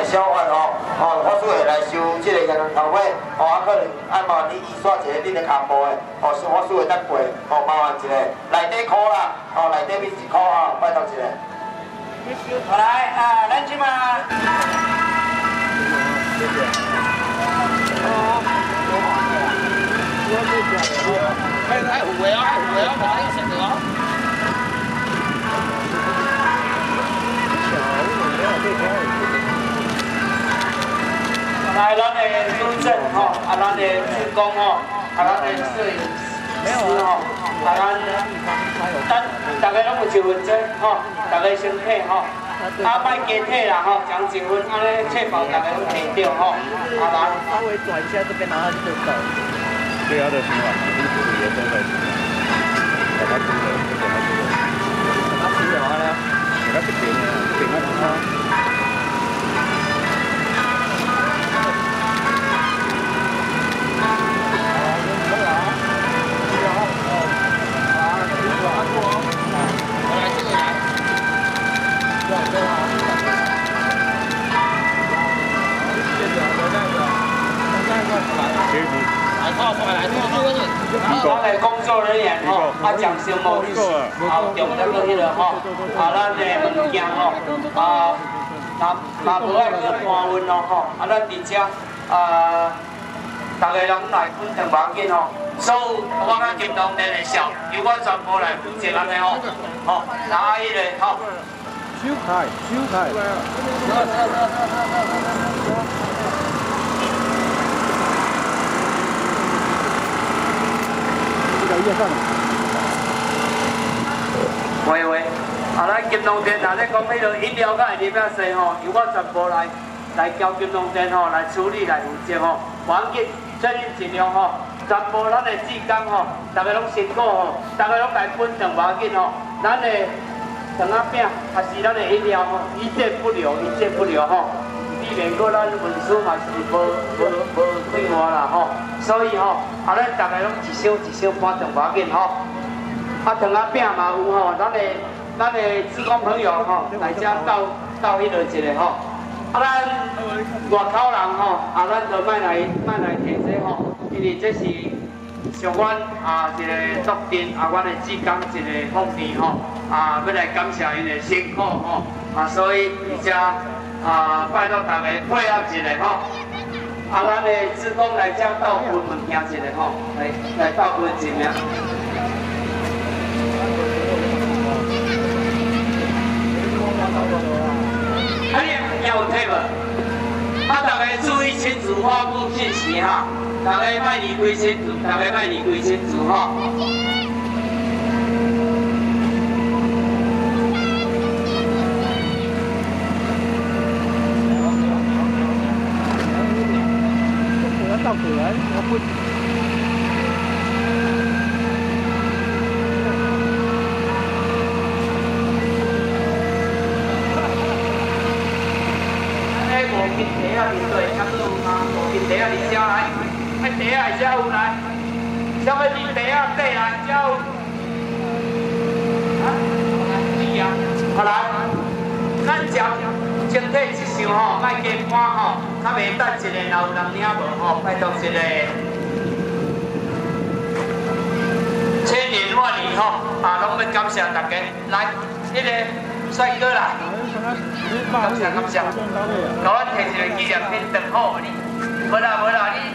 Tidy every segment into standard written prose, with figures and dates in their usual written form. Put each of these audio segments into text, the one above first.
小贩法师会来收这个银行头尾，可能麻烦你移刷一个恁的骹步的，法师会等过，麻烦一下，内底箍啦，内底面1箍拜托一下。好来咱即马。爱有的啊，把它选择啊。来，咱的主政咱的职工咱的摄影师大家拢有1分钟大家先退莫加退啦将1分，安尼确保大家拢摕到来。 稍微转一下这边，然后就走。对啊，的情况，也都在。给他出的，给他出的。给他出的话呢，给他这边呢，这边他。 咱的工作人员讲声无意思，中间个迄个咱的物件若无爱去搬运咱伫遮大家人来分成无要紧所有我甲金龙店的小，由我全部来负责安尼拿迄个手开。 喂，咱金龙店咧讲迄个饮料甲饮料西由我全部来交金龙店来处理来负责无要紧，所以恁尽量全部咱的志工大家拢辛苦大家拢来分成无要紧咱的肠仔饼还是咱的饮料一件不留避免过咱文书嘛是无对外啦所以咱大家拢一小搬成无要紧肠仔饼嘛有咱的志工朋友来遮斗迄落一个咱外口人咱就莫来提这因为这是上阮一个督电阮的志工一个福利要来感谢因的辛苦所以而且拜托大家配合一下咱的志工来遮斗分物件一下来斗分一名。你有睇无？大家注意清楚发布信息大家莫离开清楚， 到cửa nó phun kinh tế là bị tuổi chắc luôn kinh tế là đi theo lại kinh tế là theo lại sao cái kinh tế là tệ là theo好来咱讲整体一想莫加搬较袂等一个老人领无拜托一个千年万里拢要感谢大家来迄个帅哥啦感谢，甲阮摕一个纪念品长好你，无啦你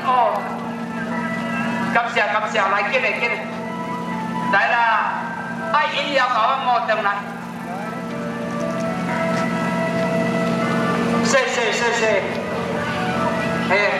感谢，来紧嘞，来啦，爱饮料甲阮摸转来，谢，嘿。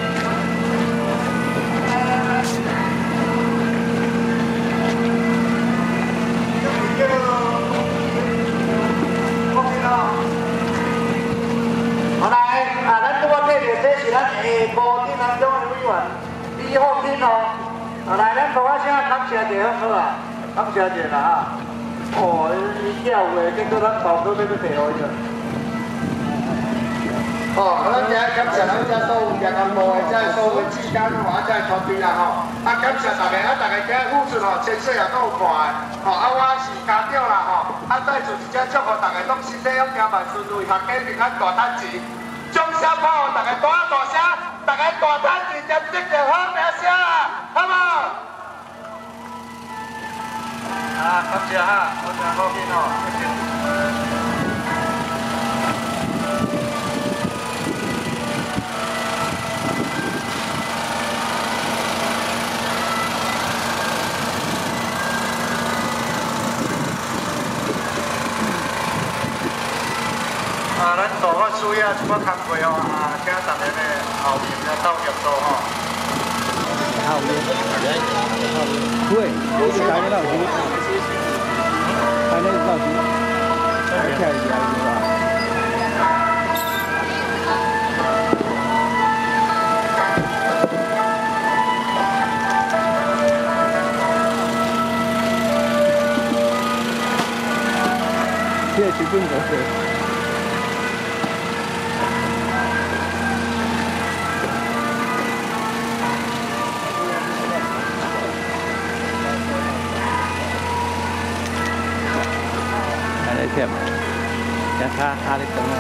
好来，咱拄我睇到这是咱下晡镇南中的委员李福金来，咱大声感谢一下好感谢一下啦伊叫话，结果咱到处要摕落去。咱遮感谢咱遮所有业干部的，遮所有志工遮团队啦感谢大家大家遮付出千岁也够看的我是家长啦再次一只祝福大家拢身体养健万顺利，学家平安大赚钱。祝声炮，大家大声，大家大胆直接积极好名声啊，好无？啊，感谢哈，感谢好面哦，谢谢。 啊，咱做好需要一个工作哦，啊，请大家呢后面呢斗入做吼。 后面，对，这是干的老师，干的老师，而且也有啊。这基本就是。 thêm giá khá đi từng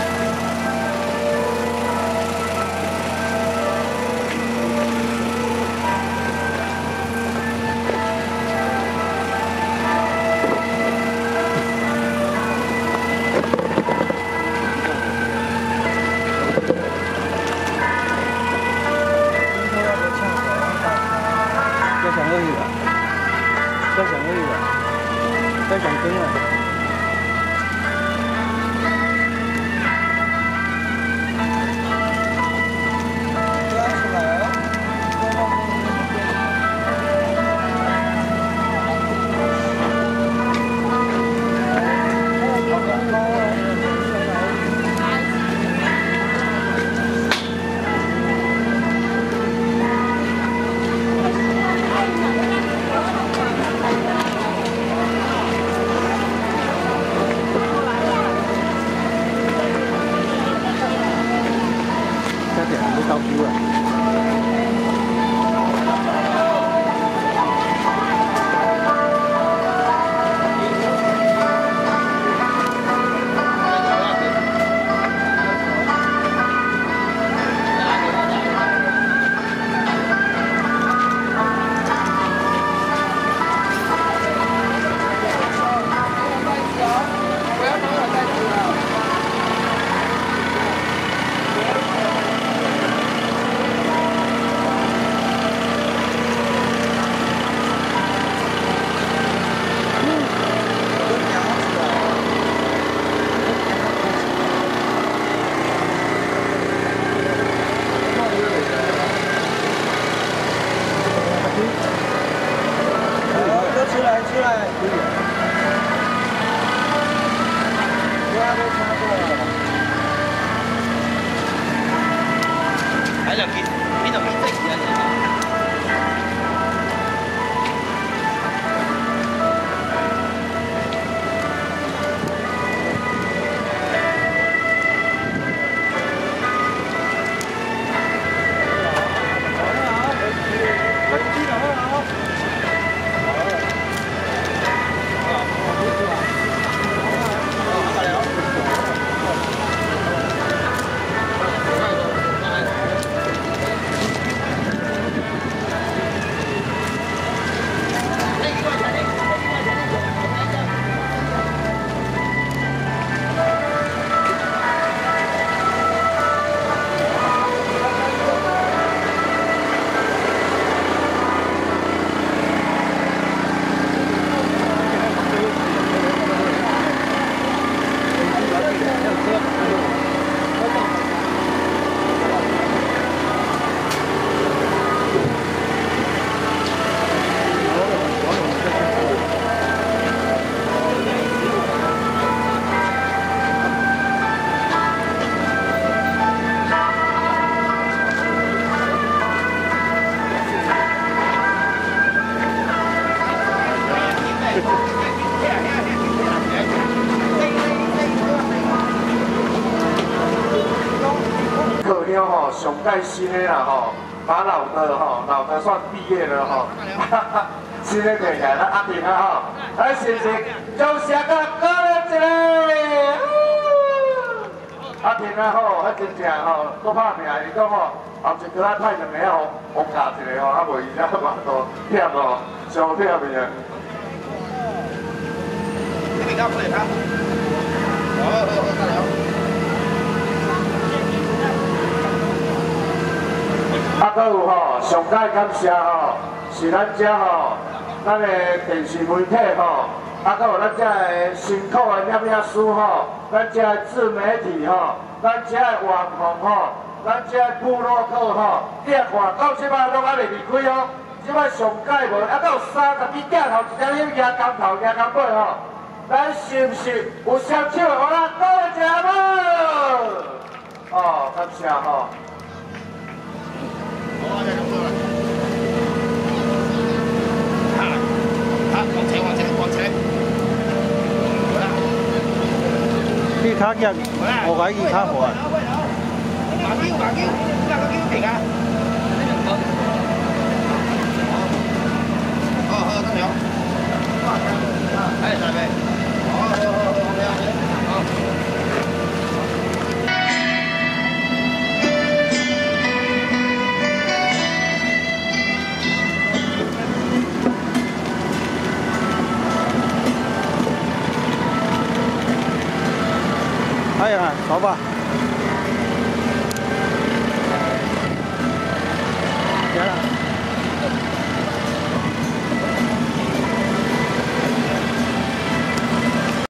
tôi chẳng cứng rồi. Cao cứu à? 上盖新的啦吼，把老的算毕业了吼，新的过来咱阿平啊吼，来谢谢，掌声给鼓励一下。 啊天啊吼，迄真正吼，搁拍拼，伊讲吼，后一个啊派两个啊，互夹一个吼，啊无伊才嘛都忝吼，上忝去啊。 这边搞出来他。好，大聊。 啊，搁有吼，上界感谢吼，是咱遮吼，咱的电视媒体吼。 啊，搁有咱遮个辛苦的摄影师吼，咱遮个自媒体吼，咱遮个网红吼，咱遮个部落客吼，你啊看到即摆拢还未离开哦，即摆上届无，啊，搁有30几镜头，一只你举工头举工尾吼，咱是不是有双手的我咱多谢无？哦，感谢吼。 好，这样做了。往前，往前，往前。 啲卡入我位二卡號啊！ 馬標，馬標，邊個標平啊？好，得了。哎，上面。 哎呀，走吧。